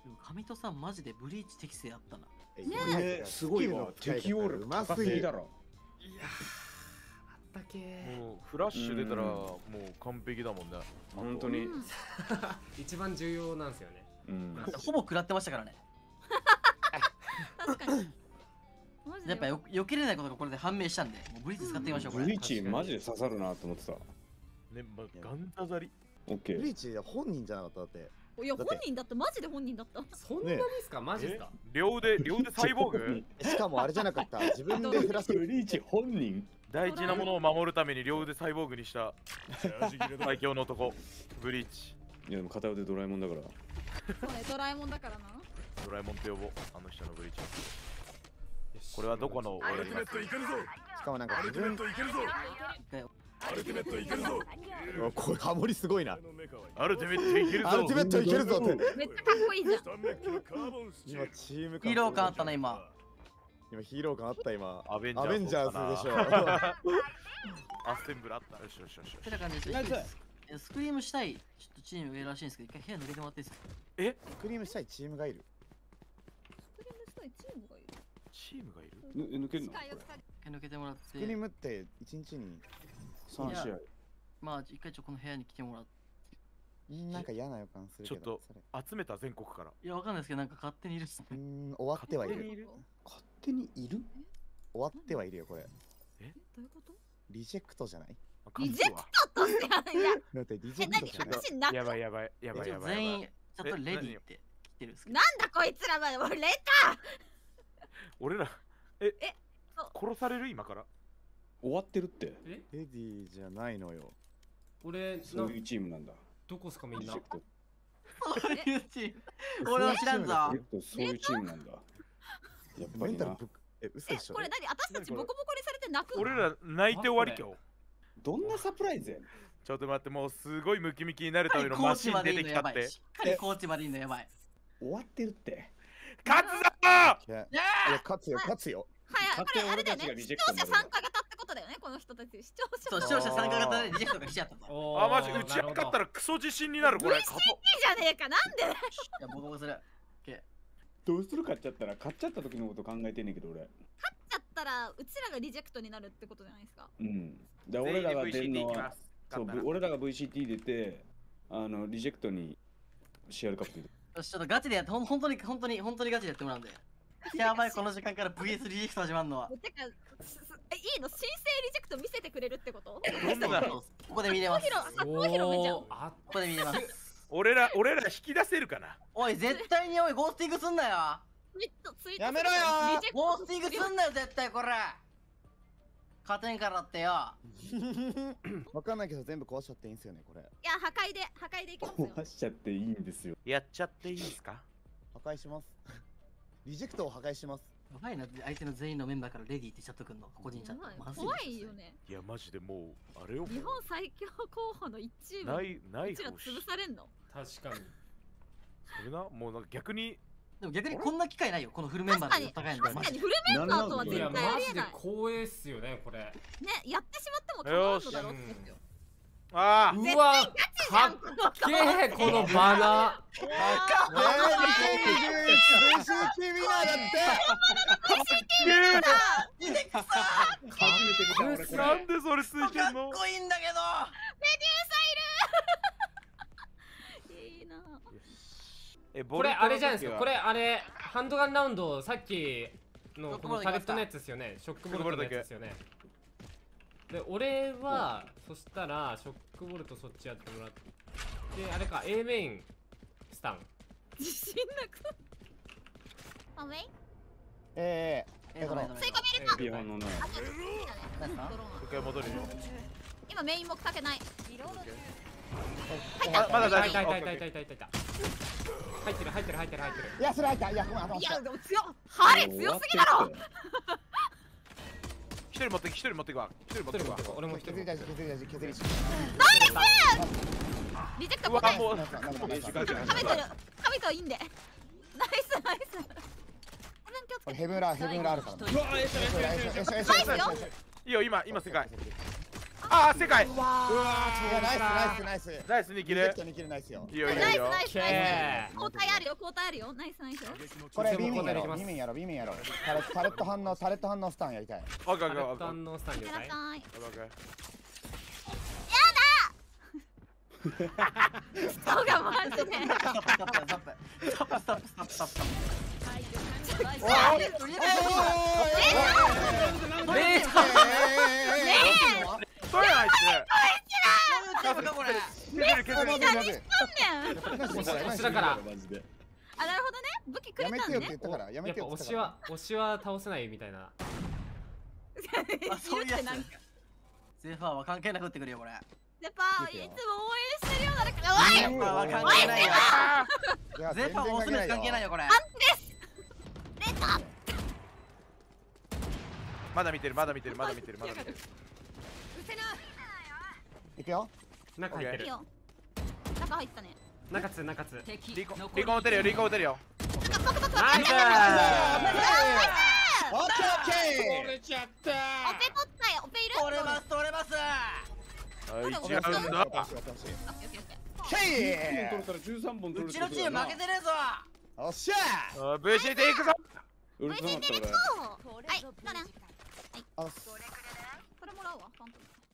も上戸さんマジでブリーチ適性あったな。 すごいわ。適応力高すぎだろ。 いやあったけもうフラッシュ出たらもう完璧だもんね。 本当に一番重要なんですよね。 ほぼ食らってましたからね。 確かに。マジでやっぱ避けれないことがこれで判明したんで、もうブリーチ使ってみましょう。これブリーチマジで刺さるなと思ってた。 ね、ガンザザリ。 オッケー。 ブリーチ本人じゃなかっただって。 いや本人だった、マジで本人だった。 そんなにですか、マジですか。 両腕サイボーグ。 しかもあれじゃなかった。自分でフラッシュ。 ブリーチ本人。 大事なものを守るために両腕サイボーグにした最強の男ブリーチ。 いやでも片腕ドラえもんだから。 そうね、ドラえもんだからな。 ドラえもんって呼ぼう、あの人のブリーチ。これはどこの俺に。 しかもなんか自分。 アルティメットいけるぞ。 これハモリすごいな。 アルティメットいけるぞ。 アルティメットいけるぞって。 めっちゃかっこいいじゃん。 今チームヒーロー感あったな今。 今ヒーロー感あった今。 アベンジャーズでしょ。 アッセンブルあった。よしよしよし。 ってな感じでスクリームしたいちょっとチームがいるらしいんですけど、一回部屋抜けてもらっていいですか。 スクリームしたいチームがいる。 スクリームしたいチームがいる。 チームがいる。 抜けるの？ 抜けてもらって。 スクリームって1日に 3試合。 まあ一回この部屋に来てもらって。 なんか嫌な予感するけど。 ちょっと集めた全国から。 いやわかんないですけど、なんか勝手にいるっすね。 終わってはいる。 勝手にいる？ 終わってはいるよこれ。 どういうこと？ リジェクトじゃない？ リジェクトとしてやだってリジェクトじゃない。 私なやばいやばいやばいやばい。 全員ちょっとレディーって来てるんですけど。 なんだこいつらまで俺レ俺ら殺される今から。 終わってるって。 レディーじゃないのよ。 俺そういうチームなんだ。 どこっすかみんな。 そういうチーム。俺は知らんぞ。 そういうチームなんだ。やっぱりな。 嘘でしょ。 これ何？私たちボコボコにされて泣くの？ 俺ら泣いて終わり今日。 どんなサプライズやねん。 ちょっと待って、もうすごいムキムキになるためのマシン出てきたって。 しっかりコーチまでいいのやばい。 終わってるって。 勝つぞー！いや勝つよ勝つよ。 はい、これあれだよね。視聴者参加型ってことだよね、この人たち。視聴者参加型でリジェクトが来ちゃったと。 あ、マジ、うち勝ったらクソ自信になるこれ。 VCT じゃねえか、なんで？ いや、ボコボコする。 どうする？勝っちゃったら、勝っちゃった時のこと考えてんねんけど俺。 勝っちゃったら、うちらがリジェクトになるってことじゃないですか。 うん。で、俺らが出るのは、そう、俺らが VCT 出て、リジェクトに CR カップ入れる。 よし、ちょっとガチでやって、本当にガチでやってもらうんで。やばい、この時間から VS リジェクト始まるのは。 てか、いいの？申請リジェクト見せてくれるってこと？ ここで見れます。 ここで見れます。 俺ら引き出せるかな。 おい、絶対にゴースティングすんなよ。 やめろよ。 ゴースティングすんなよ、絶対これ。勝てんからってよ。 わかんないけど全部壊しちゃっていいんすよねこれ。 いや、破壊でいきますよ。 壊しちゃっていいんですよ。 やっちゃっていいですか？ 破壊します。リジェクトを破壊します。 やばいな、相手の全員のメンバーからレディーってチャットくんの、個人チャット。 怖いよね。 いや、マジでもう、あれよ。 日本最強候補の1チーム。 ない。 うちら潰されんの？ 確かに。 それな、もうなんか逆に。 でも逆にこんな機会ないよ、このフルメンバーで戦えるの。 確かにフルメンバーとは絶対ありえない。 マジで光栄っすよね、これ。ね、 やってしまっても構わんのだろうってですよ。 ああ、 うわ、かっけえこのバナー。 なんでそれついてんの？ かっこいいんだけど。 メデューサいる。いいな。 これあれじゃないですか。これあれハンドガンラウンドさっきのこのタレットのやつですよね。ショックボルトのやつですよね。で、俺はそしたらショックボルトそっちやってもらって、あれか A メインスタン。 自信なく。あ、メイン？ 吸い込み入れた。 ビアのね。 一回戻るよ。 今メインもかけない。 あ、まだ大丈夫。 入ってる。 いや、それ入った。いや、ごめん。 いや、でも強っ。ハリ強すぎだろ。 一人持ってくわ。 俺も一人。 削りリジェクトうわ、もう神といいんで。ナイス。 ヘブンラーあるから。 いいよ、今世界。 あー世界いやナイスナイスナイス。 ナイスに切るリジェクトに切るナイスよ。 いいよいいよナイスいいよナイスナイオッケース。交代あるよ交代あるよ。ナイスナイス。 これビーミンやろできますビーミンやろビーミンやろ。タレット反応スタンやりたい。 オッケーオッタレットケーオッケー反応スタン了やら解ない。 オッケー人がマジで。 ストップストップストップストップストップストップストップストップ。 それあいこれ。 つ削る削る何しとんねん。 推しだからマジで。 あ、なるほどね。武器くれやめてよってたんね。 言ったからややっぱめてよって言ったから。 推しは倒せないみたいな。 あ、そういうやつなんか。 ゼファーは関係なく打ってくるよこれ。 ゼパーいつも応援してるよ誰か。おい。 ゼファーは関係ないよ。 いやゼファーはオスメス関係ないよ。 よこれ。 出た。 まだ見てるまだ見てるまだ見てるまだ見てるいくよ。 中入ってる。 いいよ。中入ったね。 中津中津。 リコ打てるよリコ打てるよナイス。 オッケーオッケ取れちゃったオペ取ったよ。オペいる？ 取れます取れます。 はい違うんだー。 オッケーオッケーオッケー。 ケ取れたら13本取れうちのチーム負けてねえぞ。 ー。おっしゃあー VCT 行くぞうるさかった俺。 はい、だね。 ー。 これもらうわ。ファントム。